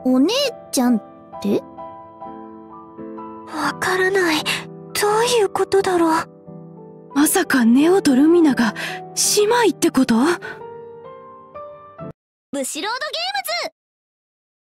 お姉ちゃんって？ わからない。どういうことだろう。 まさかネオとルミナが姉妹ってこと？ ブシロードゲームズ